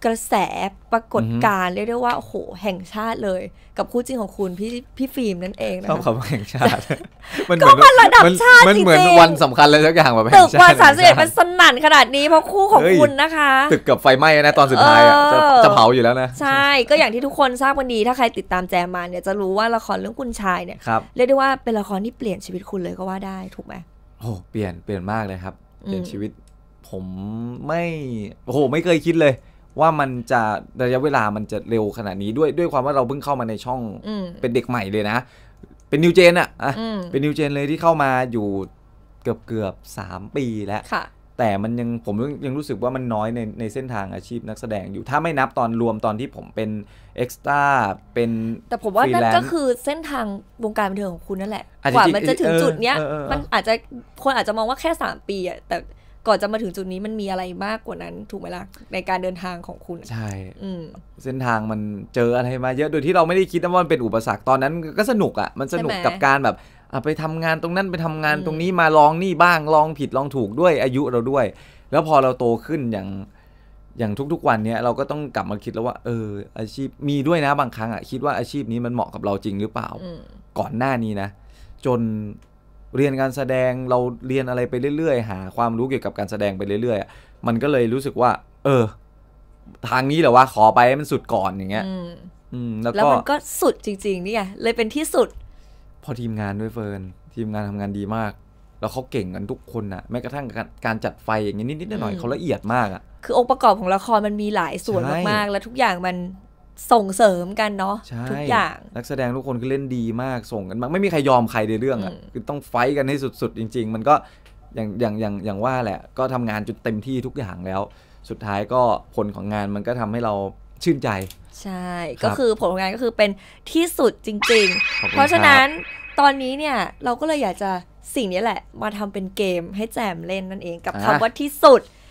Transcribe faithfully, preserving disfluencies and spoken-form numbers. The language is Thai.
กระแสปรากฏการณ์เรียกได้ว่าโอ้โหแห่งชาติเลยกับคู่จริงของคุณพี่พี่ฟิล์มนั่นเองนะชอบคำว่าแห่งชาติมันก็มันระดับชาติจริงๆมันเหมือนวันสำคัญเลยสักอย่างแบบตึกวันสามสิบเอ็ดมันสนั่นขนาดนี้เพราะคู่ของคุณนะคะตึกเกือบไฟไหม้นะตอนสุดท้ายอ่ะจะเผาอยู่แล้วนะใช่ก็อย่างที่ทุกคนทราบกันดีถ้าใครติดตามแจมมาเนี่ยจะรู้ว่าละครเรื่องคุณชายเนี่ยเรียกได้ว่าเป็นละครที่เปลี่ยนชีวิตคุณเลยก็ว่าได้ถูกไหมโอ้เปลี่ยนเปลี่ยนมากเลยครับเปลี่ยนชีวิตผมไม่โอ้โหไม่เคยคิดเลยว่ามันจะระยะเวลามันจะเร็วขนาดนี้ด้วยด้วยความว่าเราเพิ่งเข้ามาในช่องเป็นเด็กใหม่เลยนะเป็นนิวเจนอ่ะอ่ะเป็นนิวเจนเลยที่เข้ามาอยู่เกือบเกือบสามปีแล้วแต่มันยังผมยังรู้สึกว่ามันน้อยในในเส้นทางอาชีพนักแสดงอยู่ถ้าไม่นับตอนรวมตอนที่ผมเป็นเอ็กซ์ตร้าเป็นแต่ผมว่านั่นก็คือเส้นทางวงการบันเทิงของคุณนั่นแหละกว่ามันจะถึงจุดเนี้ยมันอาจจะคนอาจจะมองว่าแค่สามปีอ่ะแต่ก่อนจะมาถึงจุดนี้มันมีอะไรมากกว่านั้นถูกไหมล่ะในการเดินทางของคุณใช่เส้นทางมันเจออะไรมาเยอะโดยที่เราไม่ได้คิดว่ามันเป็นอุปสรรคตอนนั้นก็สนุกอ่ะมันสนุกกับการแบบไปทำงานตรงนั้นไปทำงานตรงนี้มาลองนี่บ้างลองผิดลองถูกด้วยอายุเราด้วยแล้วพอเราโตขึ้นอย่างอย่างทุกๆวันนี้เราก็ต้องกลับมาคิดแล้วว่าเอออาชีพมีด้วยนะบางครั้งอ่ะคิดว่าอาชีพนี้มันเหมาะกับเราจริงหรือเปล่าก่อนหน้านี้นะจนเรียนการแสดงเราเรียนอะไรไปเรื่อยๆหาความรู้เกี่ยวกับการแสดงไปเรื่อยๆมันก็เลยรู้สึกว่าเออทางนี้เหรอวะขอไปให้มันสุดก่อนอย่างเงี้ยแล้วแล้วมันก็สุดจริงๆนี่ไงเลยเป็นที่สุดพอทีมงานด้วยเฟิร์นทีมงานทำงานดีมากแล้วเขาเก่งกันทุกคนนะแม้กระทั่งการจัดไฟอย่างนี้นิดๆหน่อยๆเขาละเอียดมากอ่ะคือองค์ประกอบของละครมันมีหลายส่วนมากๆแล้วทุกอย่างมันส่งเสริมกันเนาะทุกอย่างนักแสดงทุกคนก็เล่นดีมากส่งกันมากไม่มีใครยอมใครในเรื่องอ่ะคือต้องไฟกันให้สุดๆจริงๆมันก็อย่างอย่างอย่างอย่างว่าแหละก็ทำงานจนเต็มที่ทุกอย่างแล้วสุดท้ายก็ผลของงานมันก็ทำให้เราชื่นใจใช่ก็คือผลของงานก็คือเป็นที่สุดจริงๆเพราะฉะนั้นตอนนี้เนี่ยเราก็เลยอยากจะสิ่งนี้แหละมาทำเป็นเกมให้แจมเล่นนั่นเองกับคำว่าที่สุด